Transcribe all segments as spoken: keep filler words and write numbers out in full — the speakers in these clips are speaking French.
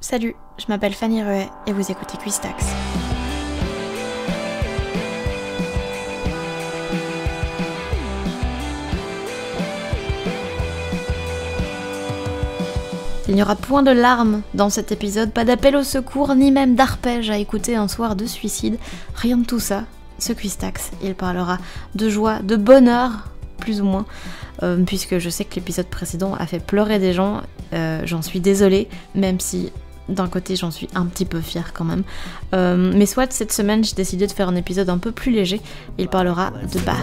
Salut, je m'appelle Fanny Ruet et vous écoutez Quistax. Il n'y aura point de larmes dans cet épisode, pas d'appel au secours, ni même d'arpège à écouter un soir de suicide. Rien de tout ça. Ce Quistax, il parlera de joie, de bonheur, plus ou moins, euh, puisque je sais que l'épisode précédent a fait pleurer des gens. Euh, j'en suis désolée, même si d'un côté j'en suis un petit peu fière quand même. Euh, mais soit cette semaine j'ai décidé de faire un épisode un peu plus léger. Il parlera de Bath.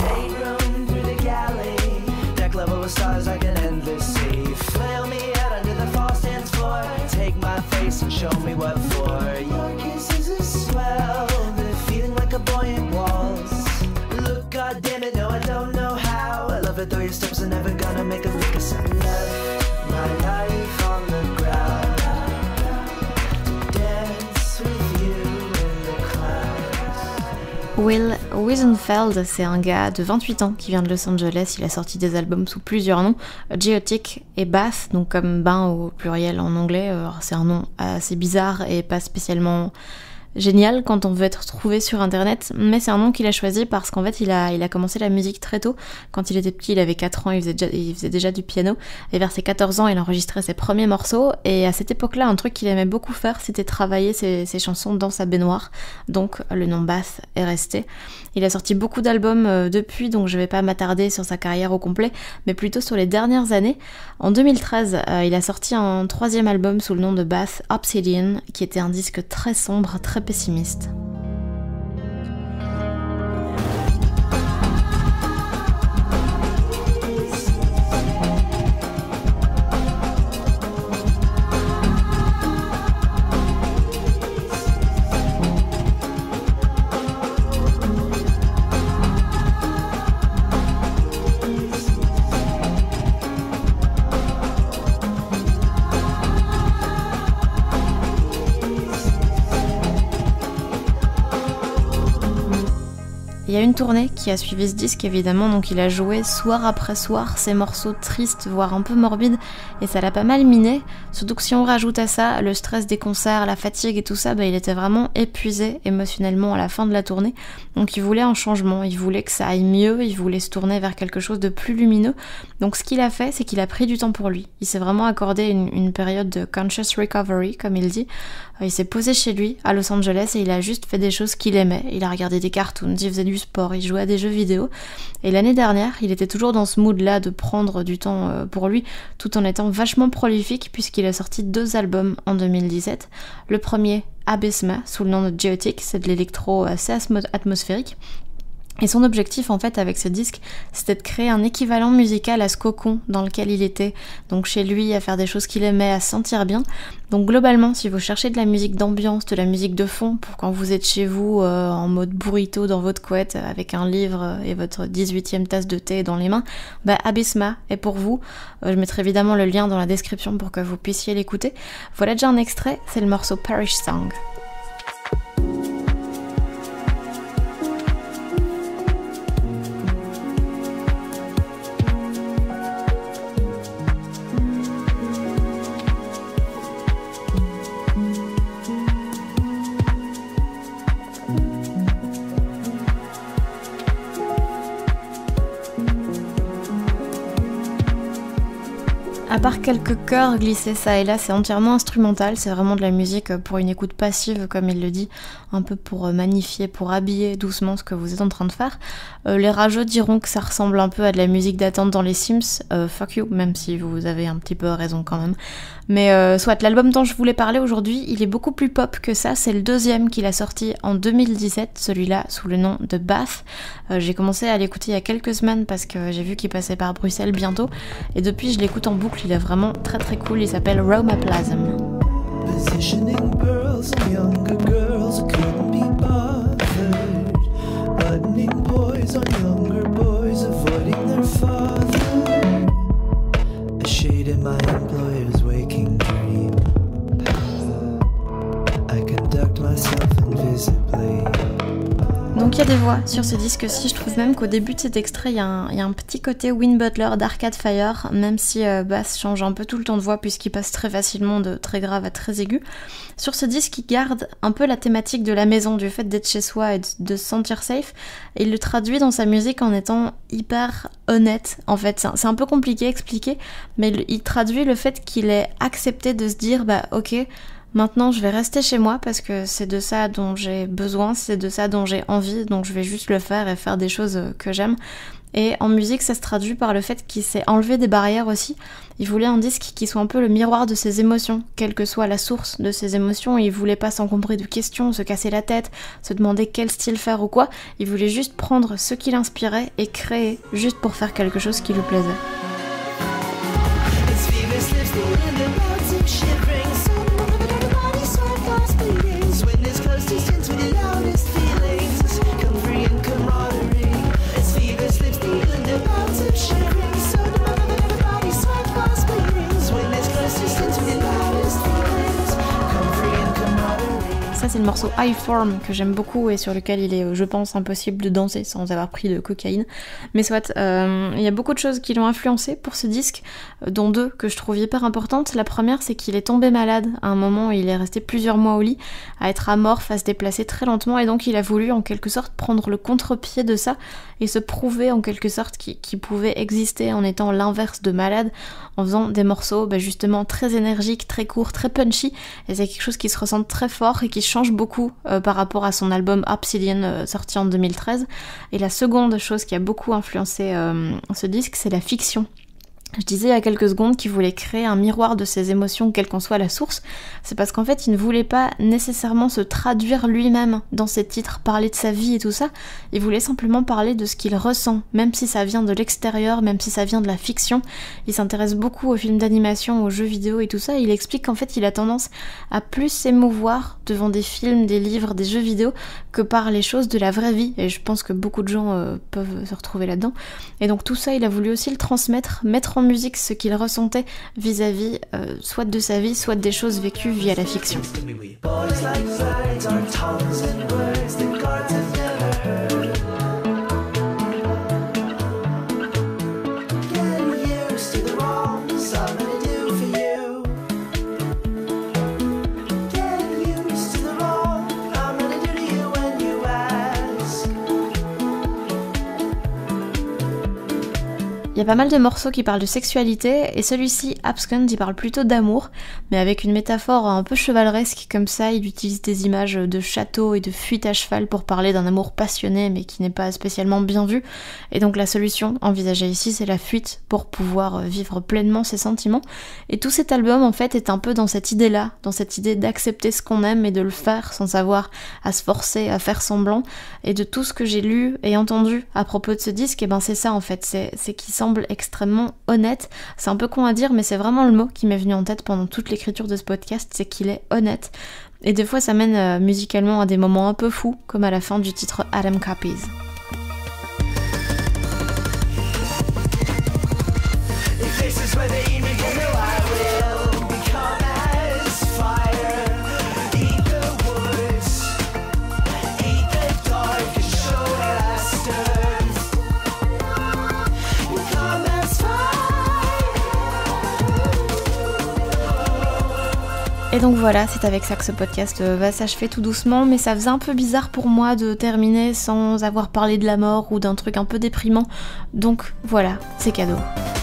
Though your steps are never gonna make a lick of sound. Left my life on the ground to dance with you in the clouds. Will Wiesenfeld, c'est un gars de vingt-huit ans qui vient de Los Angeles. Il a sorti des albums sous plusieurs noms, Geotic et Bath, donc comme bain au pluriel en anglais. Alors, c'est un nom assez bizarre et pas spécialement génial quand on veut être trouvé sur internet, mais c'est un nom qu'il a choisi parce qu'en fait il a, il a commencé la musique très tôt. Quand il était petit, il avait quatre ans, il faisait, déjà, il faisait déjà du piano, et vers ses quatorze ans il enregistrait ses premiers morceaux, et à cette époque-là un truc qu'il aimait beaucoup faire c'était travailler ses, ses chansons dans sa baignoire, donc le nom Bath est resté. Il a sorti beaucoup d'albums euh, depuis, donc je vais pas m'attarder sur sa carrière au complet, mais plutôt sur les dernières années. En deux mille treize, euh, il a sorti un troisième album sous le nom de Bath Obsidian, qui était un disque très sombre, très pessimiste. Il y a une tournée qui a suivi ce disque évidemment, donc il a joué soir après soir ces morceaux tristes, voire un peu morbides, et ça l'a pas mal miné, surtout que si on rajoute à ça le stress des concerts, la fatigue et tout ça, bah, il était vraiment épuisé émotionnellement à la fin de la tournée, donc il voulait un changement, il voulait que ça aille mieux, il voulait se tourner vers quelque chose de plus lumineux, donc ce qu'il a fait, c'est qu'il a pris du temps pour lui, il s'est vraiment accordé une, une période de conscious recovery, comme il dit. Il s'est posé chez lui à Los Angeles et il a juste fait des choses qu'il aimait. Il a regardé des cartoons, il faisait du sport, il jouait à des jeux vidéo. Et l'année dernière, il était toujours dans ce mood-là de prendre du temps pour lui, tout en étant vachement prolifique puisqu'il a sorti deux albums en deux mille dix-sept. Le premier, Abysma, sous le nom de Geotic, c'est de l'électro assez atmosphérique. Et son objectif en fait avec ce disque, c'était de créer un équivalent musical à ce cocon dans lequel il était, donc chez lui, à faire des choses qu'il aimait, à se sentir bien. Donc globalement, si vous cherchez de la musique d'ambiance, de la musique de fond, pour quand vous êtes chez vous euh, en mode burrito dans votre couette, avec un livre et votre dix-huitième tasse de thé dans les mains, bah Abysma est pour vous. Euh, je mettrai évidemment le lien dans la description pour que vous puissiez l'écouter. Voilà déjà un extrait, c'est le morceau Parish Song. À part quelques chœurs glissés ça et là, c'est entièrement instrumental, c'est vraiment de la musique pour une écoute passive comme il le dit, un peu pour magnifier, pour habiller doucement ce que vous êtes en train de faire. Euh, les rageux diront que ça ressemble un peu à de la musique d'attente dans les Sims, euh, fuck you, même si vous avez un petit peu raison quand même. Mais euh, soit, l'album dont je voulais parler aujourd'hui, il est beaucoup plus pop que ça, c'est le deuxième qu'il a sorti en deux mille dix-sept, celui-là sous le nom de Bath. Euh, j'ai commencé à l'écouter il y a quelques semaines parce que j'ai vu qu'il passait par Bruxelles bientôt, et depuis je l'écoute en boucle, il est vraiment très très cool, il s'appelle Romaplasm. Positioning pearls and younger girls who couldn't be bothered. Buttoning boys on younger boys, avoiding their father. A shade in my employer's waking dream. I conduct myself invisibly. Donc Donc il y a des voix sur ce disque-ci, je trouve même qu'au début de cet extrait, il y, y a un petit côté Win Butler d'Arcade Fire, même si euh, Bass change un peu tout le temps de voix puisqu'il passe très facilement de très grave à très aigu. Sur ce disque, il garde un peu la thématique de la maison, du fait d'être chez soi et de, de se sentir safe, et il le traduit dans sa musique en étant hyper honnête. En fait, c'est un peu compliqué à expliquer, mais il, il traduit le fait qu'il ait accepté de se dire, bah ok, maintenant je vais rester chez moi parce que c'est de ça dont j'ai besoin, c'est de ça dont j'ai envie, donc je vais juste le faire et faire des choses que j'aime. Et en musique, ça se traduit par le fait qu'il s'est enlevé des barrières aussi. Il voulait un disque qui soit un peu le miroir de ses émotions, quelle que soit la source de ses émotions. Il voulait pas s'encombrer de questions, se casser la tête, se demander quel style faire ou quoi. Il voulait juste prendre ce qui l'inspirait et créer, juste pour faire quelque chose qui lui plaisait. Ça, c'est le morceau High Form que j'aime beaucoup et sur lequel il est, je pense, impossible de danser sans avoir pris de cocaïne. Mais soit, euh, il y a beaucoup de choses qui l'ont influencé pour ce disque, dont deux que je trouve hyper importantes. La première, c'est qu'il est tombé malade à un moment où il est resté plusieurs mois au lit, à être amorphe, à se déplacer très lentement, et donc il a voulu en quelque sorte prendre le contre-pied de ça et se prouver en quelque sorte qu'il, qu'il pouvait exister en étant l'inverse de malade, en faisant des morceaux bah, justement très énergiques, très courts, très punchy, et c'est quelque chose qui se ressent très fort et qui change beaucoup euh, par rapport à son album Obsidian euh, sorti en deux mille treize. Et la seconde chose qui a beaucoup influencé euh, ce disque, c'est la fiction. Je disais il y a quelques secondes qu'il voulait créer un miroir de ses émotions, quelle qu'en soit la source. C'est parce qu'en fait, il ne voulait pas nécessairement se traduire lui-même dans ses titres, parler de sa vie et tout ça. Il voulait simplement parler de ce qu'il ressent, même si ça vient de l'extérieur, même si ça vient de la fiction. Il s'intéresse beaucoup aux films d'animation, aux jeux vidéo et tout ça. Il explique qu'en fait, il a tendance à plus s'émouvoir devant des films, des livres, des jeux vidéo que par les choses de la vraie vie. Et je pense que beaucoup de gens euh, peuvent se retrouver là-dedans. Et donc tout ça, il a voulu aussi le transmettre, mettre en musique ce qu'il ressentait vis-à-vis euh, soit de sa vie, soit des choses vécues via la fiction. Il y a pas mal de morceaux qui parlent de sexualité, et celui-ci, Abscond, il parle plutôt d'amour, mais avec une métaphore un peu chevaleresque comme ça. Il utilise des images de château et de fuite à cheval pour parler d'un amour passionné mais qui n'est pas spécialement bien vu. Et donc la solution envisagée ici, c'est la fuite pour pouvoir vivre pleinement ses sentiments. Et tout cet album en fait est un peu dans cette idée-là, dans cette idée d'accepter ce qu'on aime et de le faire sans avoir à se forcer, à faire semblant. Et de tout ce que j'ai lu et entendu à propos de ce disque, et ben c'est ça en fait, c'est, c'est qu'il semble extrêmement honnête. C'est un peu con à dire, mais c'est vraiment le mot qui m'est venu en tête pendant toute l'écriture de ce podcast, c'est qu'il est honnête. Et des fois ça mène euh, musicalement à des moments un peu fous, comme à la fin du titre Atom Copies. Et donc voilà, c'est avec ça que ce podcast va s'achever tout doucement, mais ça faisait un peu bizarre pour moi de terminer sans avoir parlé de la mort ou d'un truc un peu déprimant. Donc voilà, c'est cadeau.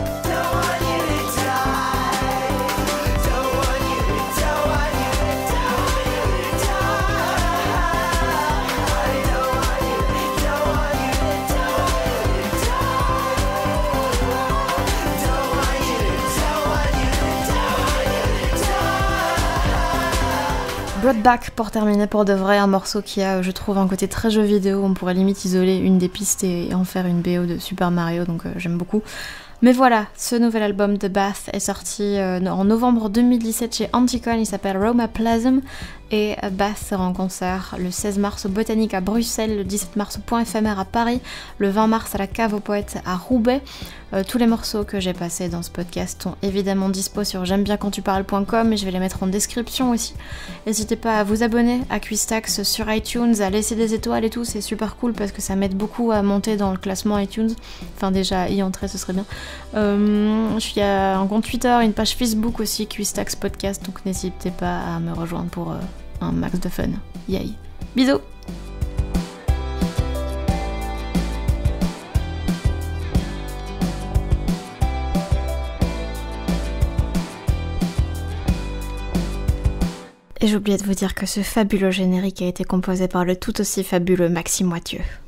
Brought Back pour terminer pour de vrai, un morceau qui a, je trouve, un côté très jeu vidéo. On pourrait limite isoler une des pistes et en faire une B O de Super Mario, donc euh, j'aime beaucoup. Mais voilà, ce nouvel album de Bath est sorti euh, en novembre deux mille dix-sept chez Anticon, il s'appelle Romaplasm, et Bath sera en concert le seize mars au Botanique à Bruxelles, le dix-sept mars au Point Éphémère à Paris, le vingt mars à la Cave aux Poètes à Roubaix. Euh, tous les morceaux que j'ai passés dans ce podcast sont évidemment dispo sur j'aime bien quand tu parles point com et je vais les mettre en description aussi. N'hésitez pas à vous abonner à Quistax sur iTunes, à laisser des étoiles et tout, c'est super cool parce que ça m'aide beaucoup à monter dans le classement iTunes. Enfin déjà, y entrer ce serait bien. Euh, je suis à un compte Twitter, une page Facebook aussi, Quistax Podcast, donc n'hésitez pas à me rejoindre pour euh, un max de fun. Yay. Bisous. Et j'ai oublié de vous dire que ce fabuleux générique a été composé par le tout aussi fabuleux Maxime Wathieu.